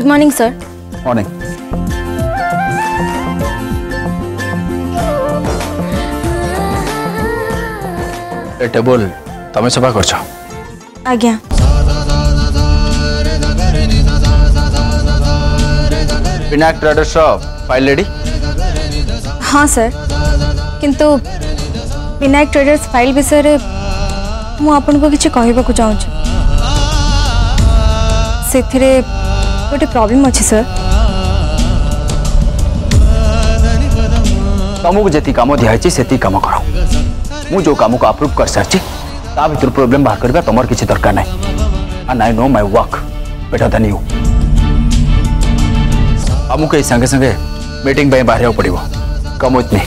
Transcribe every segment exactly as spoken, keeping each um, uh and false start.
Morning sir. Morning. ए table तमें सफा कर आज्ञा। Vinayak traders file ready? हाँ सर, किंतु विनायक ट्रेडर्स फाइल विषय मु आपन को किछि कहबा को चाहूँ। सेथिरे गोटे प्रॉब्लम अछि सर। तुमको जी कम दिखाई से कम कर। मु जो काम को अप्रूव कर सारी ता भर प्रोब्लेम बाहर करवा तुम किसी दरकार ना। And I know my work better than you. आमको संगे संगे मीटिंग बाहर पड़ो। Come with me.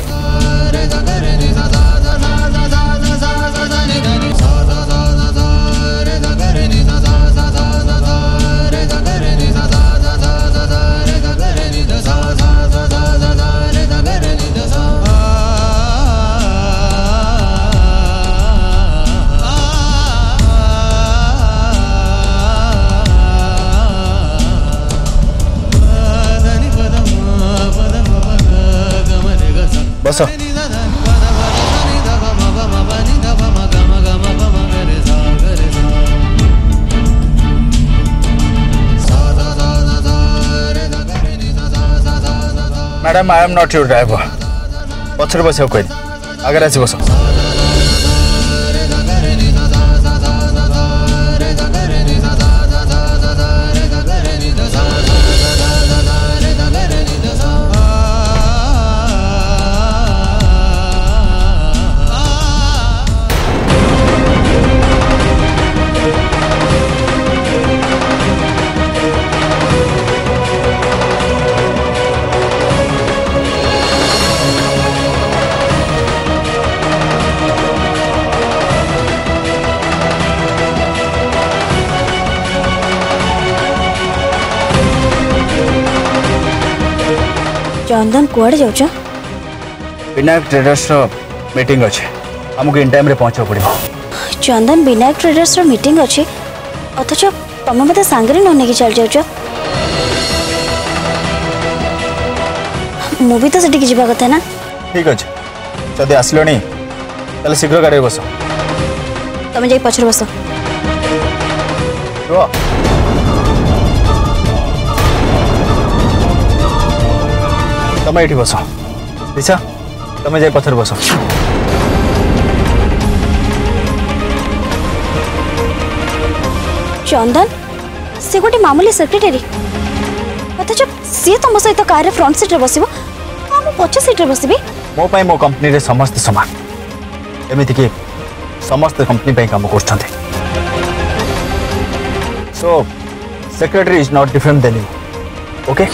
बस madam I am not your driver. पछर बस कह आगे आस बस। चंदन कुआड़े जाऊँ? विनायक ट्रेडर्स मीटिंग अच्छे हमको इन टाइम रे पहुंचा पड़ो। चंदन विनायक ट्रेडर्स मीटिंग अच्छे अथच तुम मत सांगे न नहीं चल जाऊ? मु भी तो सेठी जीवा कथा ना। ठीक अच्छे जदि आसलो नहीं ताले शीघ्र गाड़ी बस। तुम जाई पछर बस। तुम ये बस। दिशा तुम जाए पथर बस। चंदन से गोटे मामूली सेक्रेटरी अथच सी तुम सहित कार फ्रंट सीट रे बसिबो हम पछ सीट रे बसिबी। मो पाई मो कंपनी रे समस्त समान एमिति कि समस्त कंपनी पे काम करछन्ते। So secretary is not different than you. Okay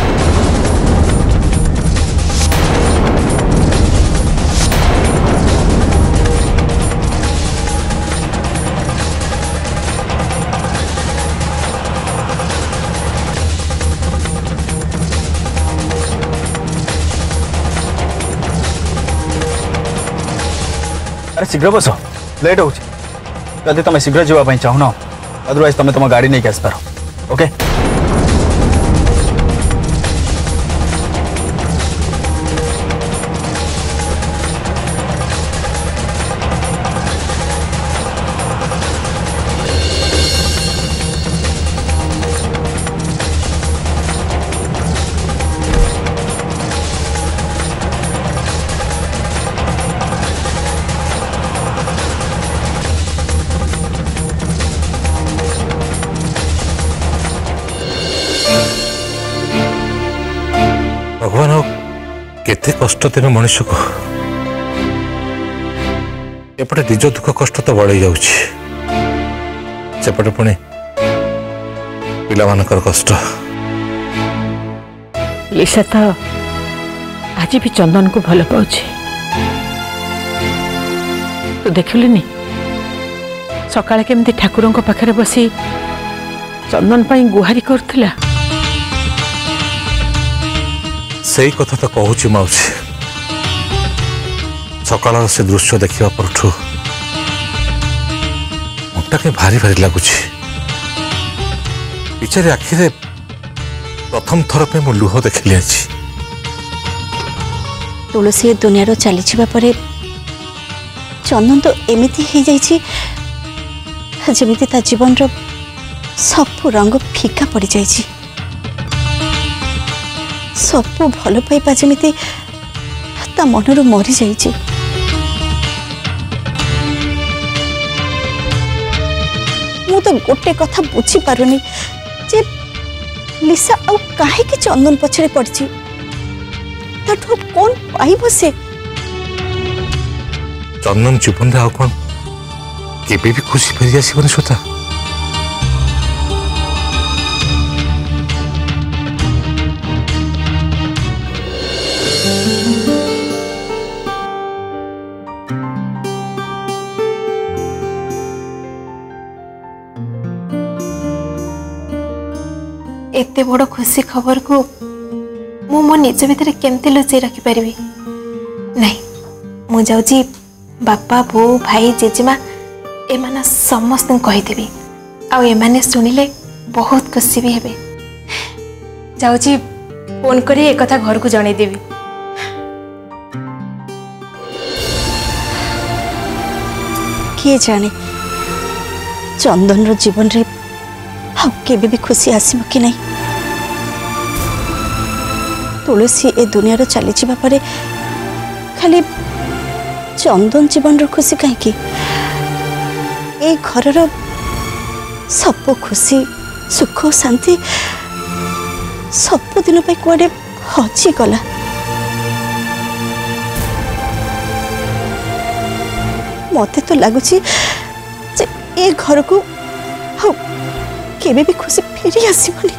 अरे शीघ्र बस लेट हो। जदि तुम शीघ्र जावाई चाहून अदरवाइज तुम तुम गाड़ी नहीं आसपार। ओके भगवान केते कष्ट दिन मनुष्य को एपटे निज दुख कष्ट तो बढ़ी जाउछि सेपटे पुणी पिला मानकर कष्ट। लिसा तो आज भी चंदन को भल पाउछि। तो देखिलुनी सकाळे केमती ठाकुरन को पाखरे बसी चंदन पाई गुहारी करथिला। सही कथा तो कहूँ मौसी सकाल से दृश्य देखा परठू मुटा के भारी भारी लगुच। बिचारी आखिरे प्रथम थर पे मु लुह देखिली आज तुलसी दुनिया चली जावा चंदन तो एमती हो जाइए जमीती ता जीवन रो सब रंग फीका पड़ जाइए सब भल पाइबा जमीती ता मनरू मरी जाइए मु तो गोटे कथा बुझी पारुनी जे लिसा आउ काहे कि चंदन पछरे पड़ची ताठो कौन पाइब से चंदन जीवन रे कौन केबे भी खुशी फेरी आसीबनी श्वेता एते बड़ खुशी खबर को मु मो निज भितर केमती लुचै रखी पारिबी नहीं मु जाउची बापा बो भाई जेजेमा एमाना समस्त कहीदेवी आउ एमाने सुनिले बहुत खुशी भी हेबे जाउची फोन करी एक कथा घर को जणै देबी किए जाने चंदन रो जीवन रे आउ केबे भी खुशी आसीबो कि नहीं तुलसी ए दुनिया रो चली जीवा परे खाली चंदन जीवन रो खुशी कहीं की ए घर रो सब खुशी सुख शांति सब दिन पे कुआडे हजी गला मते तो लगुची जे ए घर को हाउ केबे भी खुशी फेरी आसीबनी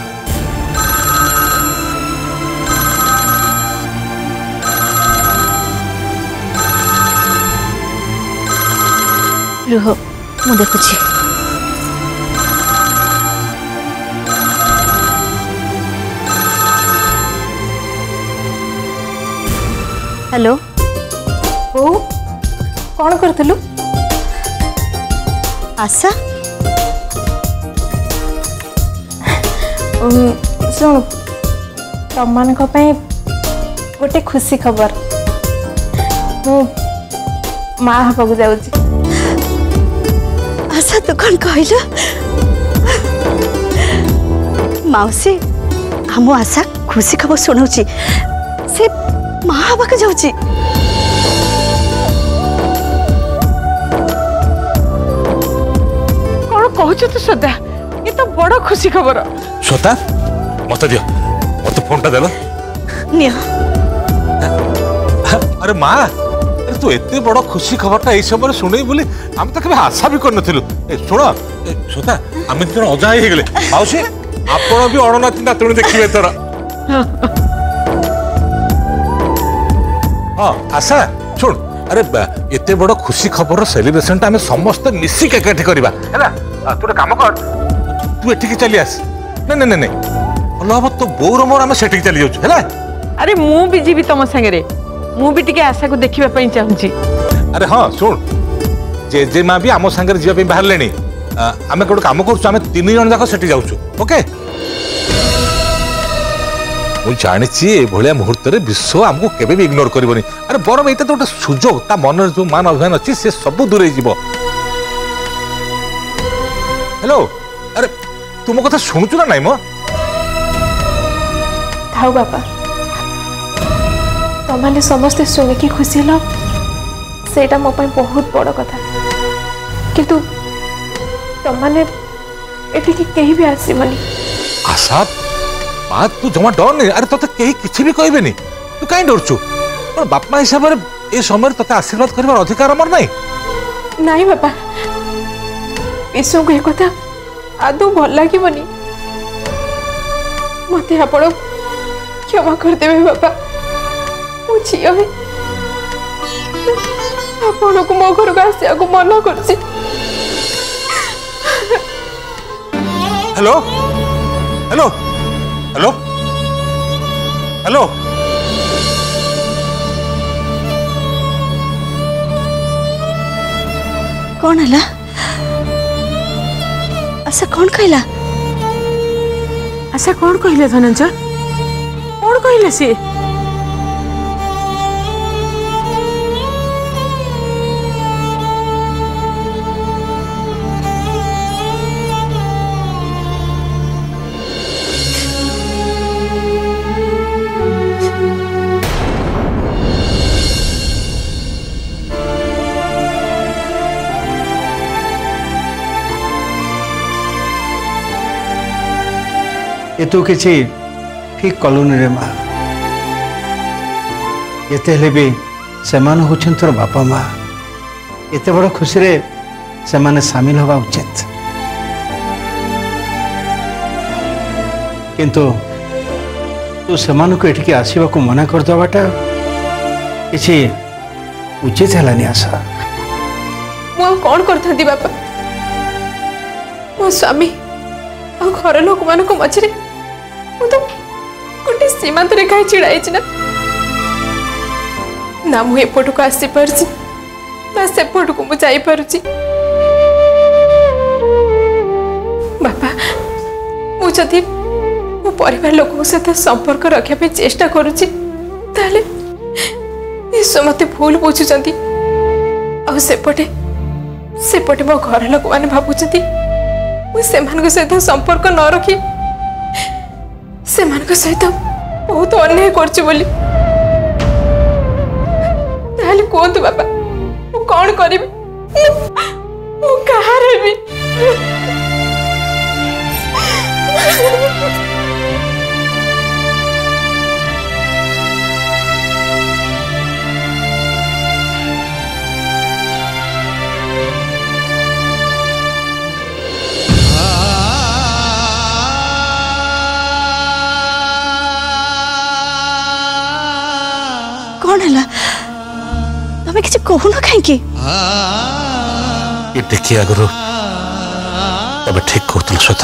रुह मु देखुची हेलो ओ कौन करथलु आशा शुण तुम मान गोटे खुशी खबर मु माँ हवा जाऊँ आशा तू कौन कहल मौसी हम आशा खुशी खबर शुणाऊँ से माँ हवा के जाऊँ कौन कहु तू श्रद्धा ये तो बड़ खुशी खबर श्वेता मत दियो मत फोन टा देलो नियो अरे माँ अरे तू एते बड़ खुशी खबरटा ए समय शुणे बोली हम तो कभी आशा भी कर नथिलु ए सुनो श्वेता हम जन अजा हे गेले माउसी आपण भी अणनाती नातुणी देखिबे तोर हां आशा सुन अरे एते बड़ खुशी खबर सेलिब्रेशन टा हम समस्त मिसी के काठी करबा हैला तू काम कर तू एठी चली आस नहीं नहीं नहीं भल हम तो बोर मोर आम सेठी चली जाऊँ है अरे मु भी जीवी तुम सागरे मु भी टिके आशा को देखा चाहूँगी अरे हाँ शुण जेजे माँ भी आम सागर जावाई बाहर ले आम गोटे कम कर तीन जन जाक सेठी जाऊँ ओके मुझे जानी भाया मुहूर्त विश्व आमको केवे भी इग्नोर करनी अरे बरम ये तो गोटे सुजोग ता मन जो मान अभिमान अच्छी से सब दूरे जीव हेलो अरे तुम कथा शुणुचु ना नाई मो थाउ बापा तुमने समस्ते शुणिकी खुशी ल सेटा मो पाई बहुत बड़ कथा किंतु तुमने एठी की कहीं भी आसीबनी आशा बात तू जमा डर नहीं अरे तोते कहीं किसी भी कहबे नहीं तू कहीं डरचु पर बापा हिसाब से ए समय तोते आशीर्वाद करबार अधिकार हमर नहीं नहीं बापा विश्व को एक कथा आदौ भल लगे मत आपण क्षमा करदेवे बापा मो झी आपण को मो घर को आसिया को मना कर हेलो हेलो हेलो हेलो कौन है आशा कौन कहला आशा कौन कहले धनंजय कौन कहले सी ये तो किसी ठीक कलुनी रे माँ ये भी से तोर बापा माँ एत बड़ खुशी रे से माने सामिल हवा उचित किंतु तू से एठिकी आसवा को मना करदेवाटा किसी उचित है आशा मु कौन करथंती बापा मो स्वामी आ घर लोक मान को मझे मु तो गोटे सीमांत रेखा छिड़ाई ना ना मु एपट को आसी पारछि ना सेपट को मु जाई पारछि बापा मु जदि मो परिवार लोक सहित संपर्क रखा पे चेष्टा करुछि ताले ईश्वर मते भूल बुझुचंती आ सेपटे सेपटे मो घर लोक माने भाबुचंती मु सेमान सहित संपर्क न रखी सेमान सहित बहुत अन्याय करछि बोली ताले कोंतु बाबा मु कोन करिबि मु कहा रहबी कौन है तमें किसी कहू ना कहीं ये देखिए अगर तब ठीक कहते श्वेता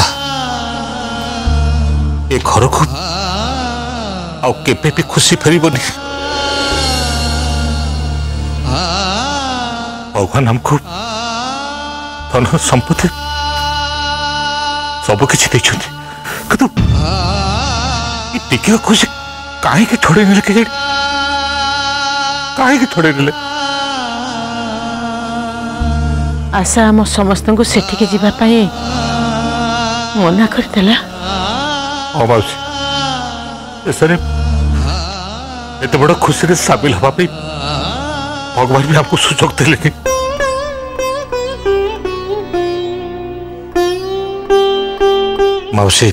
ये घर को आबे भी खुशी फेरबनी भगवान हमको धन संपत्ति सब किसी किंतु टिके खुशी कहीं छोड़े नहीं के कहीं छोड़े नहीं आशा आम समस्त को सेठिके जीवा पाए मना करदेला हाँ माउसी ऐसा एत बड़ खुशी रे सामिल हवा पे भगवान भी आपको सुजोग देले माउसी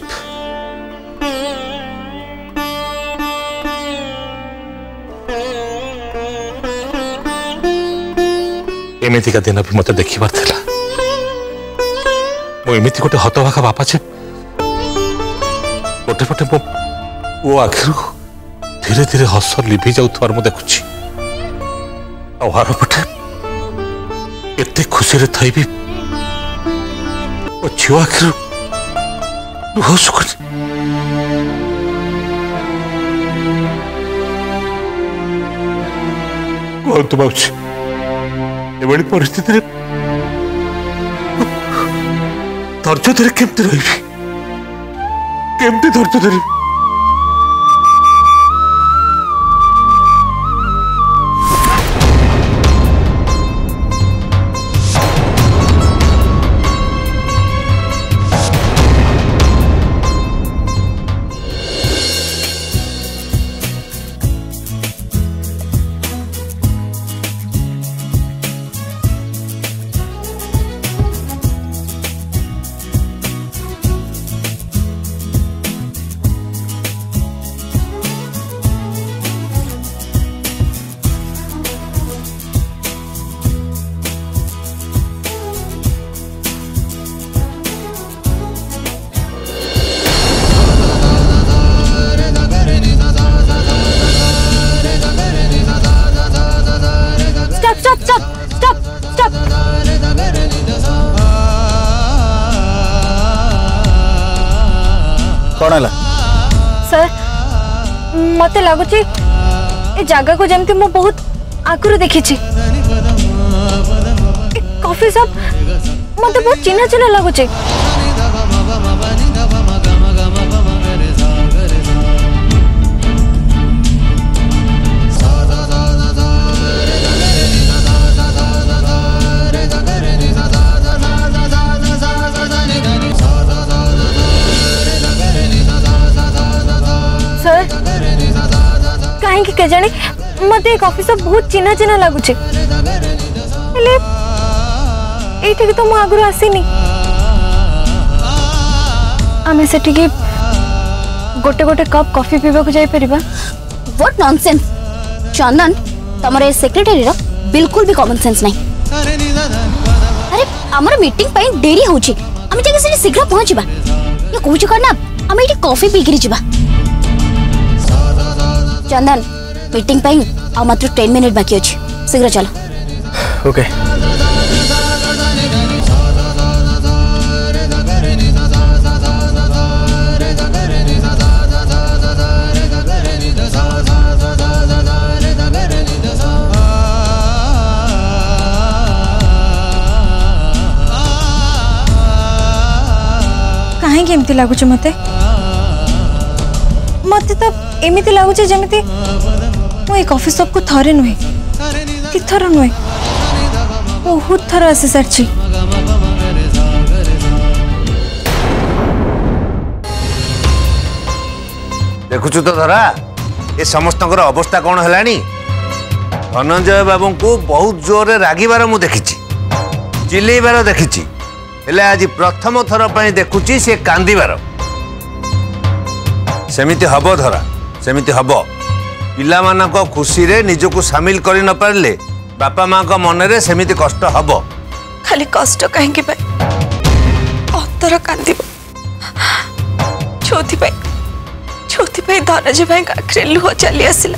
एमती का दिन भी मत देखिबार थिला मो एमती गोटे हतभागा बापा छे गोटे पटे मो वो आखिर धीरे धीरे हस लिभि जाउथार मु देखुछि आर पटे एते खुशी रे थई भी ओ छियो आखिर लुह सुख कौन तुम एवं परिस्थिति धैर्य धरी केमती रही केमती धैर्य धरी कौन है सर मत लगुच जगह को जमती मु बहुत आगुरी देखी कॉफी शॉप मत बहुत चिन्ह चिन्ह लगुच कहीं के जाने मत कॉफी सब बहुत चिन्हा चिन्हा लगुचे ये तो मु आगु आसीनी आमे से गोटे गोटे कप कॉफी पीवा को जाई परिबा। व्हाट नॉनसेंस चंदन तमरे सेक्रेटरी रो बिल्कुल भी कॉमन सेंस नहीं। अरे हमर मीटिंग पई देरी होची हम जगे से शीघ्र पहुंचबा ये कहूछ करना हम एठी कॉफी पी गिरी जिबा। चंदन मीटिंग पई आ मात्र टेन मिनिट बाकी अछि शीघ्र चलो। ओके कहीं एमती लगुच मते मते तो एमती लगुच जमीती मु कॉफी शॉप को थरे नुहे तीथर नुहे बहुत थर आसी सारी। देखुचु तो धरा ये समस्त अवस्था कौन है धनंजय बाबू को बहुत जोर रागिबार मु देखी चिल्लेबार देखी हेले आज प्रथम थर पर देखुची से कांदिबार सेमिति हब धरा सेमिति हब पिला मानक खुशी रे निजको शामिल करि न पारले बापा माँ का मन रे सेमिति कष्ट हब खाली कष्ट कहीं अतर कांदी छोथि छोथि धनंजय भाई आखिर लुह चली आसला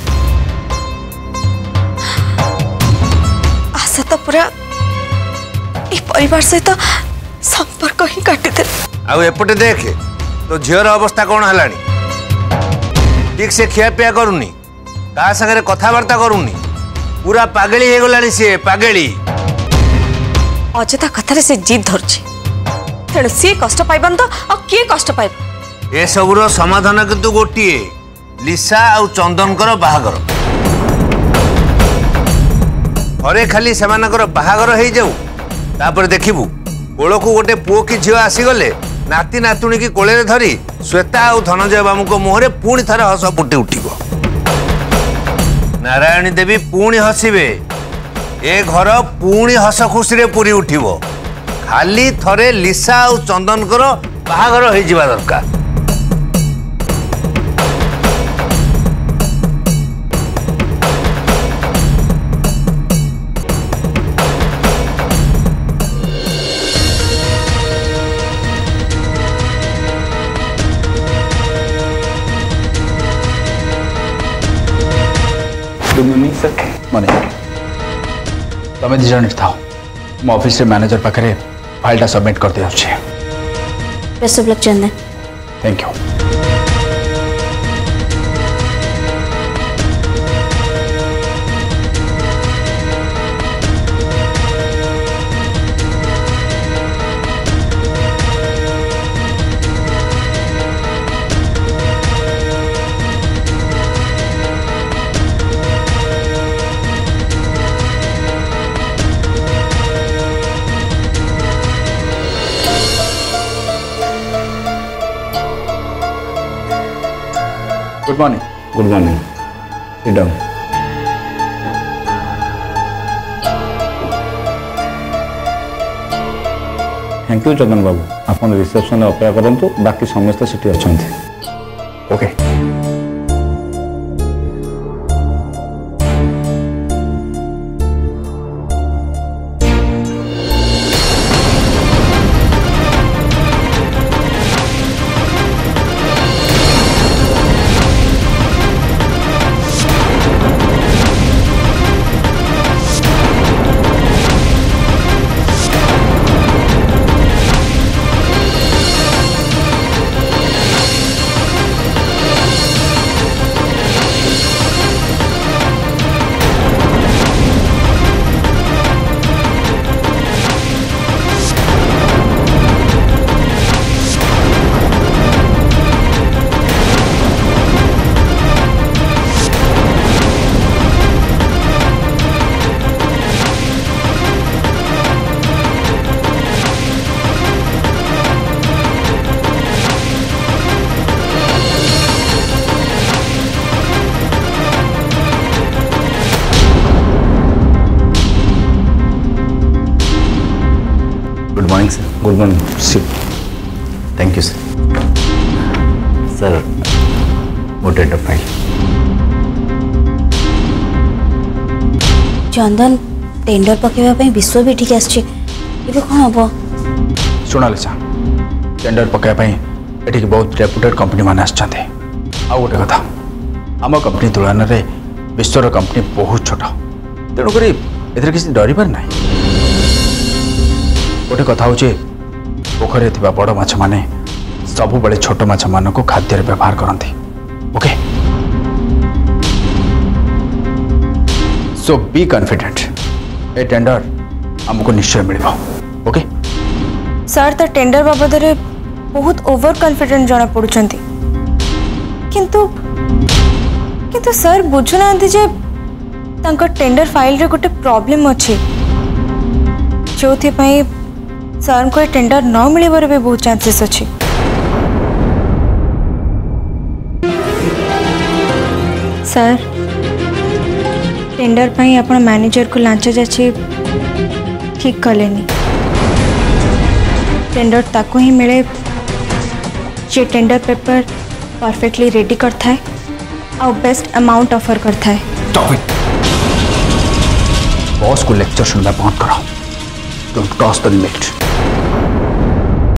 आशा तो पूरा ये परिवार सहित संपर्क ही काटी दे। आउ एपटे देख तो झीर अवस्था कौन है ठीक से खिया पिया करूनी का संगे कथबार्ता करूनी पूरा पागली हो गलानी सी पागली अजथा कथार से जीद धरछि तेणु सी कष्ट पाइबान तो आ किए कष्ट पाइब ए सबुर समाधान किंतु गोटिए लिसा आउ चंदनकर बाहागर घरे खाली सेमानकर बाहागर हो जाऊ तापर देखिबू कोल को गोटे पुओ की झील आसीगले नाती नातुणी की कोले धरी श्वेता और धनंजय बाबू को मुहरे पुणी थर हस फुटी उठिब नारायणी देवी पुणी हसबे ए घर पुणी हस खुशी रे पूरी उठिब खाली थरे लिसा और चंदनकर बाहागर हो जिबा दरकार। Good morning sir. मॉर्निंग तमें दी जन था मो ऑफिस रे मैनेजर पाखरे फाइलटा सबमिट कर दिया अछि। Best of luck Chandan. Thank you. Good morning. Good morning. Sit down. Thank you Chandan बाबू आप रिसेप्शन अपेक्षा करंतु बाकी समस्त सिटी अछंती। Okay good morning sir. Good morning सी थैंक यू सर। सर वो टेंडर फाइल। चंदन टेंडर पकेवा विश्व भी ठीक आछे एबे कोन हबो शुणा लिसा टेंडर पकाइबा एठी बहुत रेपुटेड कंपनी मान आछते आ गोटे कथा आम कंपनी तुलन में विश्वर कंपनी बहुत छोट तेणुक ए किसी डरबार ना गोटे कथा हूँ पोखर बड़ माछ माने सब बड़े छोट माछ मान को खाद्य व्यवहार करती ओके सो बी कॉन्फिडेंट ए टेंडर हमको निश्चय मिल ओके सर तो टेंडर बाबद बहुत ओवर कॉन्फिडेंट जना पड़ुचंती किंतु किंतु सर बुझुना जे तांको टेंडर फाइल रे गोटे प्रॉब्लम अच्छे जो थी पाई सर को टेंडर न मिलवर भी बहुत चांसेस अच्छे सर टेंडर पाई आपण मैनेजर को लांच जाची ठीक कलेनी टेंडर ताको ही मिले जे टेंडर पेपर परफेक्टली रेडी करता है और बेस्ट अमाउंट ऑफर करता है। स्टॉप इट बॉस को लेक्चर सुनना बंद करो डोंट क्रॉस द लिमिट।